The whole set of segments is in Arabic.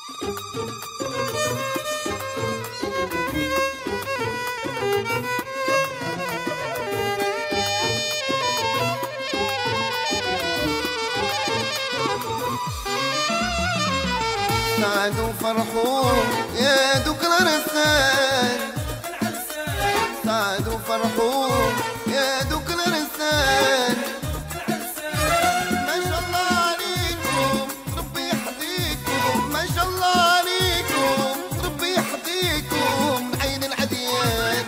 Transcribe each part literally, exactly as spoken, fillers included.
سعدوا فرحوا يا دوك العرسان، سعدوا فرحوا يا دوك العرسان. ما شاء الله عليكم ربي يحظيكم، ما شاء الله عليكم ربي يحظيكم من عين العديان.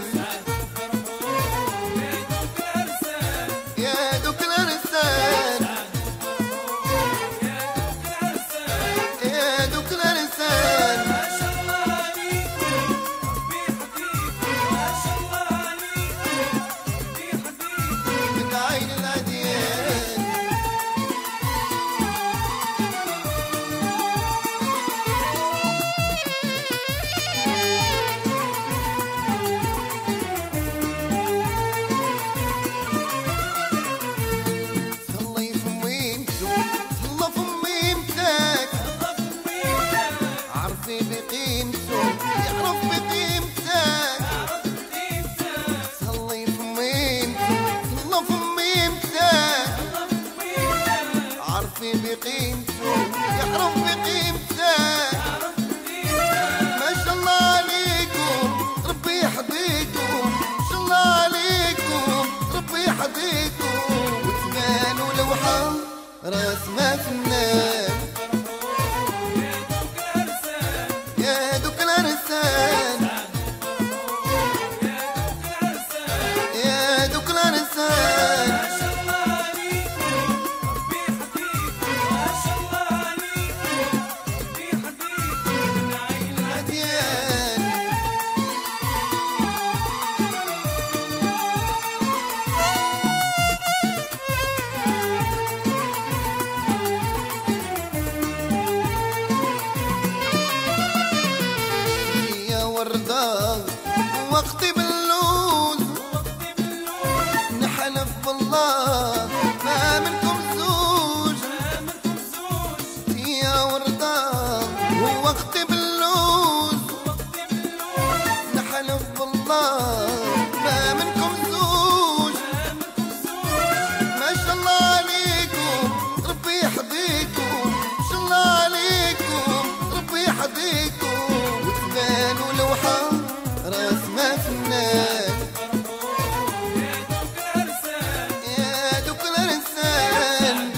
يا دوك العرسان يا دوك العرسان، ما شاء الله عليكم ربي يحظيكم، ما شاء الله عليكم ربي يحظيكم من عين العديان. الله يفمي انتو الله فمي متاك، عرفي بقيمته يعرف بقيمتك، الله يفمي انتو الله فمي متاك، عرفي بقيمته يعرف بقيمتك. ما شاء الله عليكم ربي يحظيكم، ما شاء الله عليكم ربي يحظيكم. وتبانوا لوحة راس ما فنان. يا دوك العرسان يا دوك العرسان، ما شاء الله عليكم ربي يحظيكم، ما شاء الله عليكم ربي يحظيكم من عين عديان. يا وردة وقتي باللوز، نحلف بالله ما منكم زوج. يا وردة وقتي باللوز، نحلف بالله ما منكم زوج. ما شاء الله عليكم ربي يحظيكم، ما شاء الله عليكم ربي يحظيكم. وتبانوا لوحة راس ما فنان. يا دوك العرسان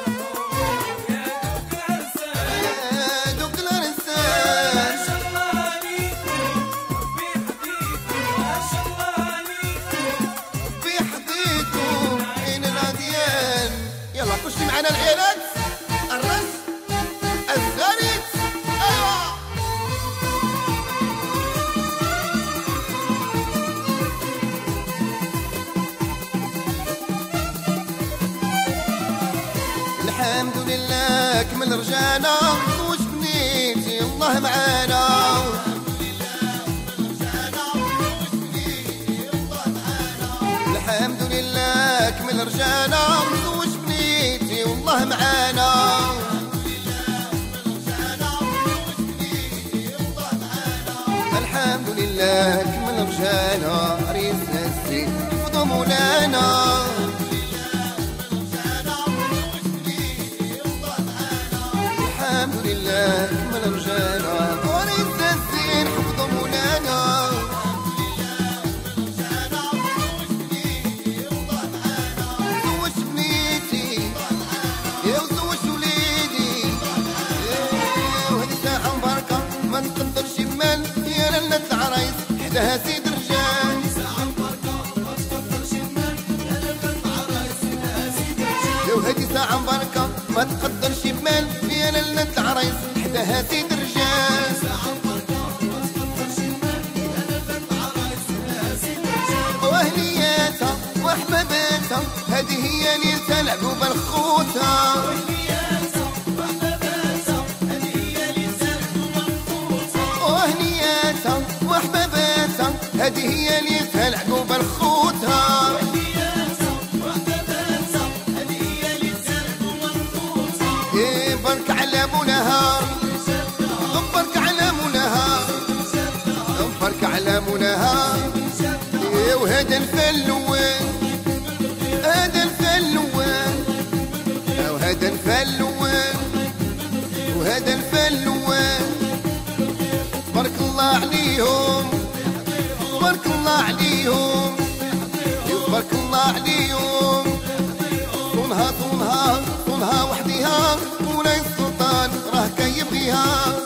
يا دوك العرسان، ما شاء الله عليكم ربي يحظيكم، ما شاء الله عليكم ربي يحظيكم عين العديان. يلا خشي معنا العيلات الرس الزاريت. ايوه الحمد لله كمل رجانا وش بنيتي الله معانا. الحمد لله كمل رجانا وش بنيتي والله معانا. الحمد لله كمل رجانا عريسنا الزين حفظوا مولانا. الحمد لله كمل رجانا عريسنا الزين حفظوا مولانا. زوج بنيتي يا وزوج وليدي، وهذه ساعة مباركة ما نقدرش مال يا ليلة العرايس حداها سيد رجال. وهذه ساعة مباركة ما تقدرش بمال يا ليلة العرايس حداها سيد رجال. واهلياتها واحباباتها هذه هي ليلة العقوبة الخوتة. واهلياتها واحباباتها هذه هي ليلة العقوبة الخوتة. إيه برك على ابو نهار غبر الفلوان هذا الفلوان او هذا الفلوان وهذا الفلوان تبارك الله عليهم تبارك الله عليهم تبارك الله عليهم صونها صونها صونها وحديها مولاي السلطان راه كيبغيها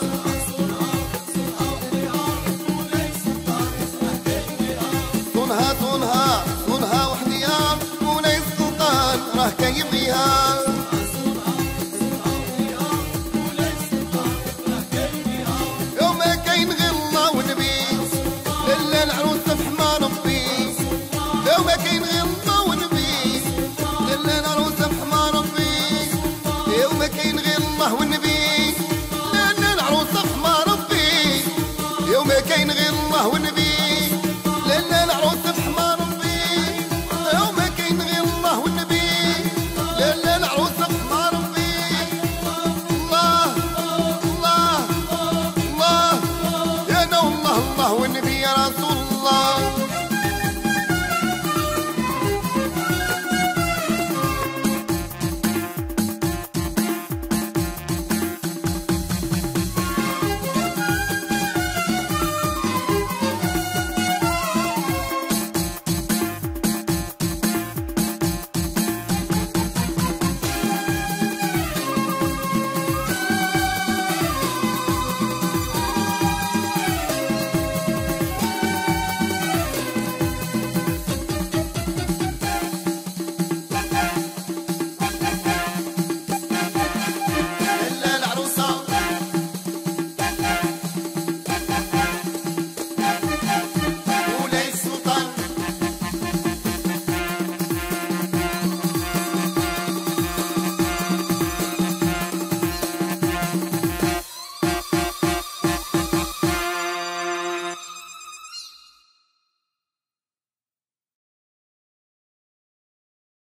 صونها صونها صونها وحديها مولاي السلطان راه كيبغيها